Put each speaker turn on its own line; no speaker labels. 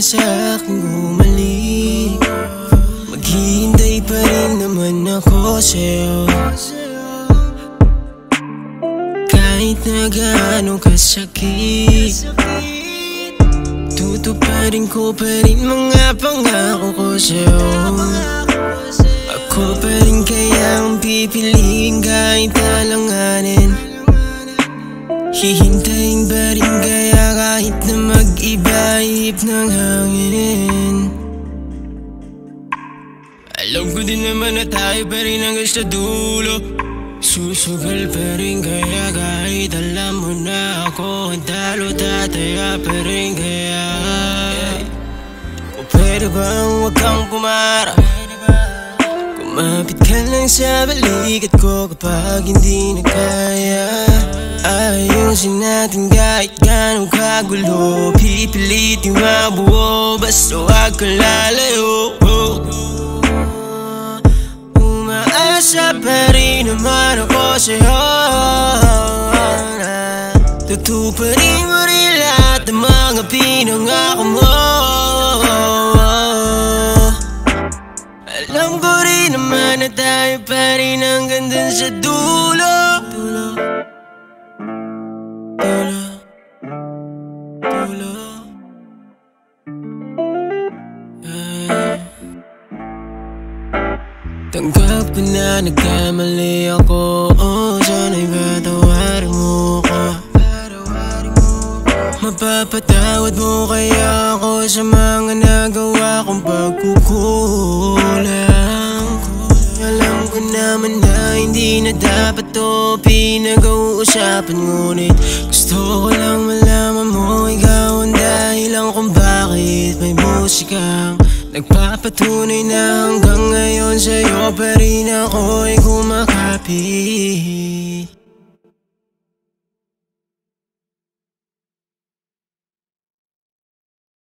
sa aking bumalik. Maghihintay pa rin naman ako sa'yo, kahit na gaano kasakit. Tutuparin ko pa rin mga pangako ko sa'yo. Ako pa rin kaya ang pipiliin kahit alanganin. Hihintayin pa rin kaya kahit na mag-iba ihip ng hangin. Alam ko din naman na tayo pa rin hanggang sa dulo. Susugal pa rin kaya kahit alam mo na ako ang talo, tataya pa rin kaya. O pwede bang huwag kang pumarap? Kumapit ka lang sa balikat ko kapag hindi na kaya. Ayusin natin kahit gano'ng kagulo. Pipilitin mabuo basta huwag kang lalayo. Umaasa pa rin naman ako sa'yo. Tutuparin mo rin lahat ng mga pinangako mo. Alam ko rin naman na tayo pa rin hanggang dun sa dulo. Tanggap ko na nagkamali ako, sana'y patawarin mo ko. Mapapatawad mo kaya ako sa mga nagawa kong pagkukulang. Alam ko naman na hindi na dapat to pinag-uusapan, ngunit gusto ko lang malaman mo ikaw ang dahilan kung bakit may musikang nagpapatunay na hanggang ngayon sa'yo pa rin ako'y kumakapit.